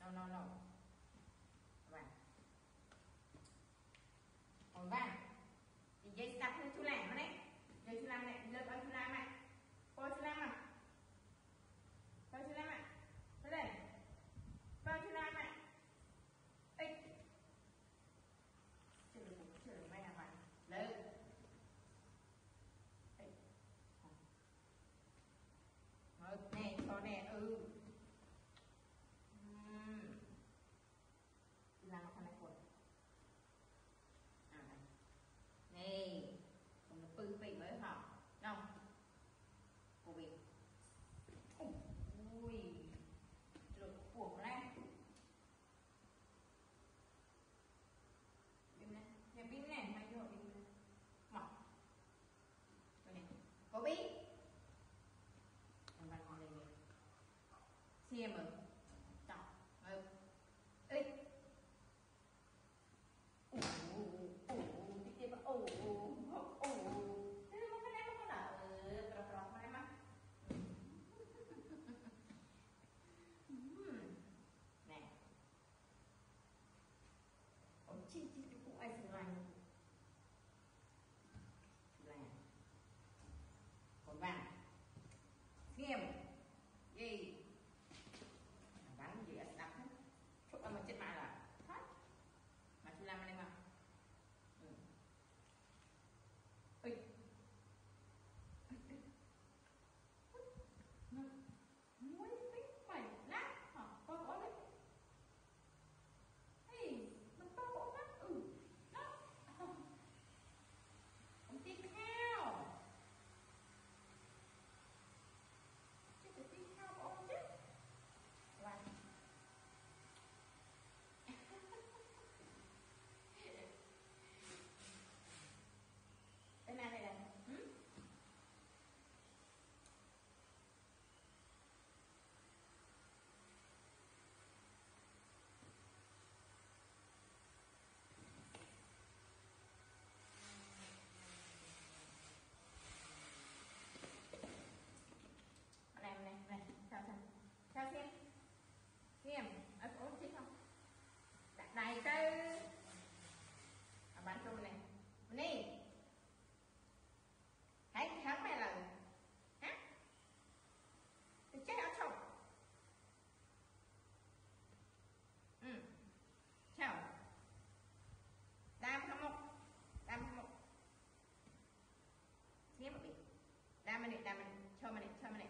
no vàng còn vàng thì dây đặt lên chú làm đấy dây chú làm này lớp ơi chú làm này coi chú làm à coi chú làm à tới đây coi chú làm này ê chưa được may là bạn lên nè cho nè làm con này quần nè còn pư vị mới học không của vị ui được của lên bim này nhà bim này mày vô bim này mọc cái này có bí bạn còn này xem rồi chọc ê tiếp thế mà cái này không có đỡ này mà nè ông chi cũng ai xử lại còn vàng xem gì bán gì ở đắp hết chụp mà chết mãi là hết mà chú làm đây mà ơi muối tính mày lát hả con có đấy hey mình to bộ mắt đó ông tin theo chứ phải tin theo của ông chứ và đây là này sao xem ở chỗ chứ không đặt này cơ bán chung này nè hãy hắn mày là hả thì chết ở chồng chào đam không một nghe một bị đam này cho mày